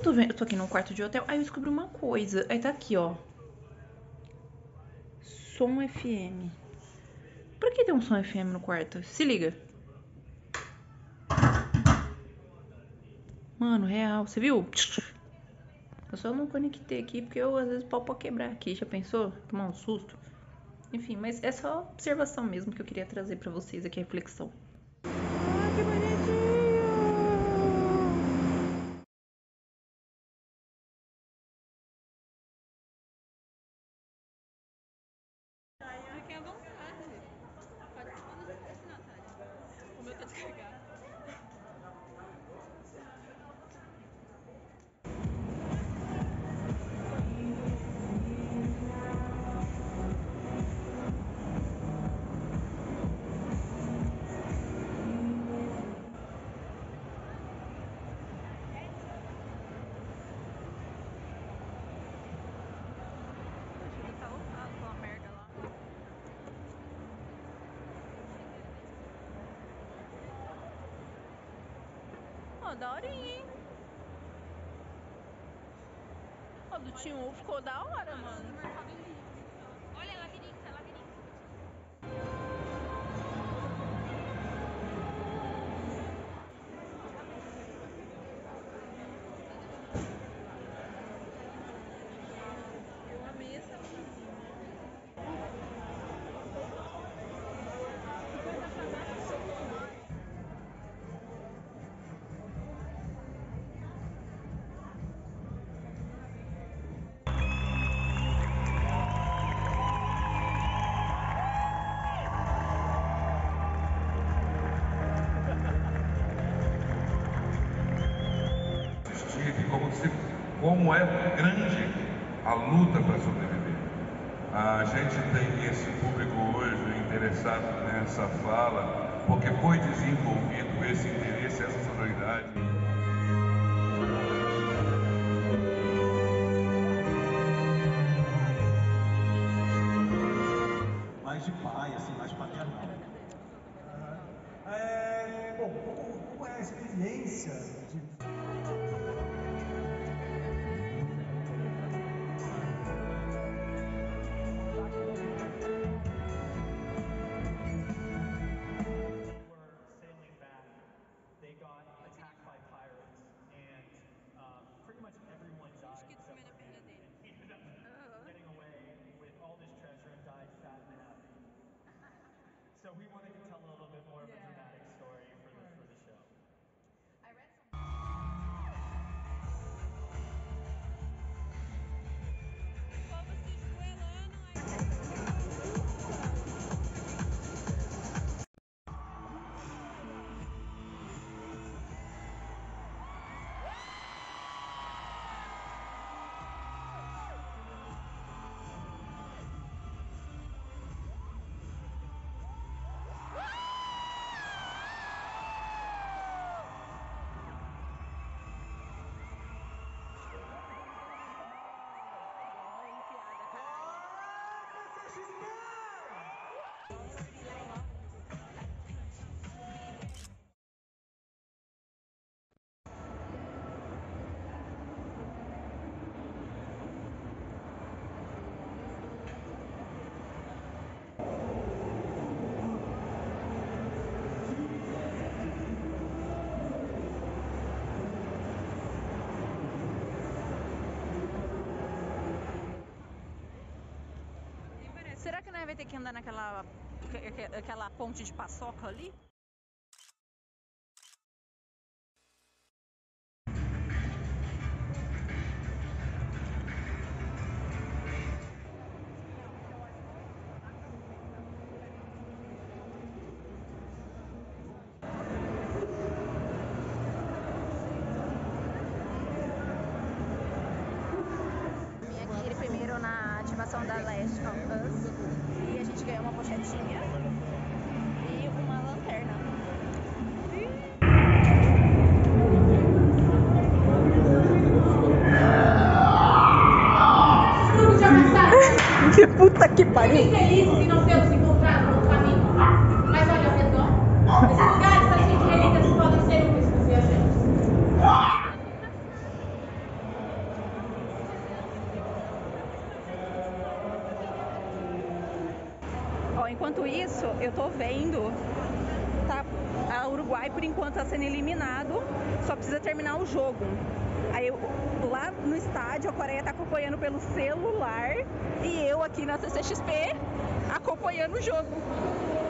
eu tô aqui num quarto de hotel, aí eu descobri uma coisa. Aí tá aqui, ó. Som FM. Por que tem um som FM no quarto? Se liga. Mano, real. Você viu? Eu só não conectei aqui porque eu às vezes o pau pode quebrar aqui. Já pensou? Tomar um susto? Enfim, mas é só observação mesmo que eu queria trazer pra vocês aqui a reflexão. Ai, que bonitinho! Fiquem à vontade. Pode mandar esse Natália. O meu tá descarregado. Poxa, tá lotado aquela merda lá. Ó, daorinha, hein? Ó, do T1 ficou da hora, mano. Olha, labirinto, labirinto. Eu amei essa casinha. Como é grande a luta para sobreviver. A gente tem esse público hoje interessado nessa fala, porque foi desenvolvido esse interesse, essa sonoridade. Mais de pai, assim, mais paternal. Bom, como é a experiência de... So we wanted to tell a little bit more of a dramatic story for the show. I read some. O povo se esgoelando aí. Será que nós vai ter que andar aquela ponte de paçoca ali? Vim aqui primeiro na ativação da Last of Us e a gente ganhou uma pochetinha e uma lanterna. Que puta que pariu! Fiquem felizes em não tê-los encontrado no caminho. Mas olha ao redor. Esses lugares são cheios de relíquias que podem ser úteis para os viajantes. enquanto isso, eu tô vendo, tá? A Uruguai, por enquanto, tá sendo eliminado, só precisa terminar o jogo. Aí, lá no estádio, a Coreia tá acompanhando pelo celular e eu aqui na CCXP acompanhando o jogo.